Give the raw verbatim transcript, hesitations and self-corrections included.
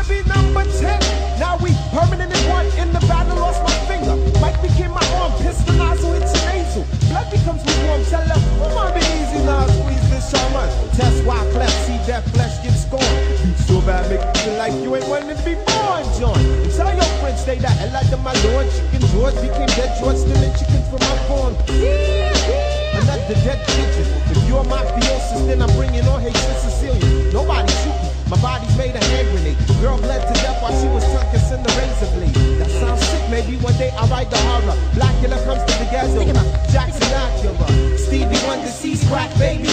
to be number ten. Now we permanent in one. In the battle, lost my finger. Mike became my arm. Pistol nozzle hits your nasal. Blood becomes warm. Tell her, come on, be easy now. Squeeze this shaman. Test why cleft. See that flesh get scorned. Beat so bad, make you feel like you ain't wanting to be born, John. And tell your friends, stay the hell out of my lord. Chicken George became dead George, stealing chickens from my farm. Another dead pigeon. If you're mafiosis, then I'm bringing on Haitian Sicilian. Nobody shooting. My body's made a hand grenade. Girl bled to death while she was tongue kissing the razor blade. That sounds sick. Maybe one day I'll write the horror. Blackula comes to the ghetto. Jackson Acura. Stevie Wonder sees crack baby.